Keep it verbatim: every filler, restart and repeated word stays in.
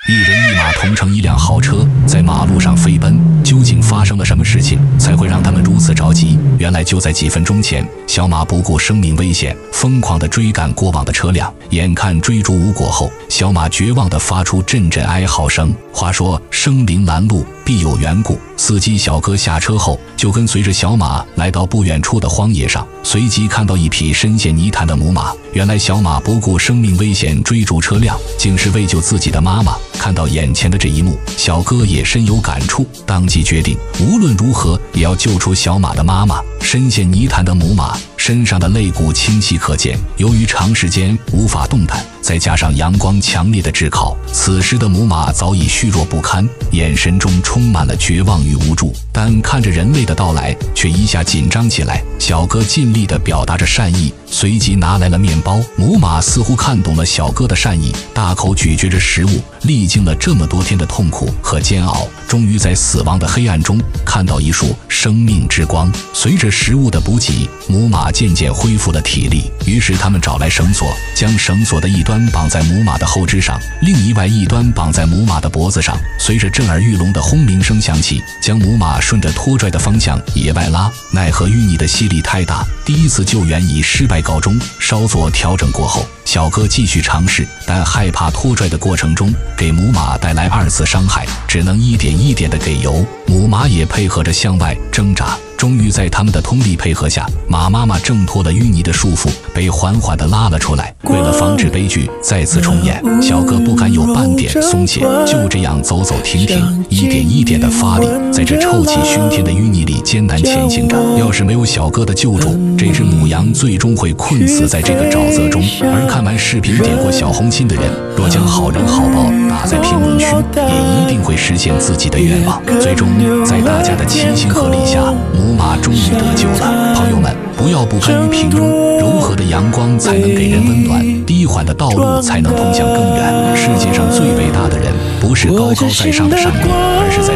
一人一马同乘一辆豪车，在马路上飞奔，究竟发生了什么事情，才会让他们如此着急？原来就在几分钟前，小马不顾生命危险，疯狂地追赶过往的车辆。眼看追逐无果后，小马绝望地发出阵阵哀嚎声。话说生灵拦路，必有缘故。司机小哥下车后，就跟随着小马来到不远处的荒野上，随即看到一匹深陷泥潭的母马。原来小马不顾生命危险追逐车辆，竟是为救自己的妈妈。看到眼前的这一幕，小哥也深有感触，当即决定无论如何也要救出小马的妈妈。深陷泥潭的母马身上的肋骨清晰可见，由于长时间无法动弹，再加上阳光强烈的炙烤，此时的母马早已虚弱不堪，眼神中充满了绝望与无助。但看着人类的到来，却一下紧张起来。小哥尽力地表达着善意，随即拿来了面包。母马似乎看懂了小哥的善意，大口咀嚼着食物。历经了这么多天的痛苦和煎熬，终于在死亡的黑暗中看到一束生命之光。随着食物的补给，母马渐渐恢复了体力。于是他们找来绳索，将绳索的一端绑在母马的后肢上，另一外一端绑在母马的脖子上。随着震耳欲聋的轰鸣声响起，将母马顺着拖拽的方向野外拉。奈何淤泥的吸力太大，第一次救援以失败告终。稍作调整过后，小哥继续尝试，但害怕拖拽的过程中给母马带来二次伤害，只能一点一点的给油。母马也配合着向外挣扎。终于在他们的通力配合下，马妈妈挣脱了淤泥的束缚，被缓缓地拉了出来。为了防止悲剧再次重演，小哥不敢有半点松懈，就这样走走停停，一点一点地发力，在这臭气熏天的淤泥里艰难前行着。要是没有小哥的救助，这只母羊最终会困死在这个沼泽中。而看完视频点过小红心的人，若将好人好报打在评论区，也一定会实现自己的愿望。最终在大家的齐心合力下，母马终于得救了。朋友们，不要不甘于平庸，柔和的阳光才能给人温暖，低缓的道路才能通向更远。世界上最伟大的人，不是高高在上的上帝，而是在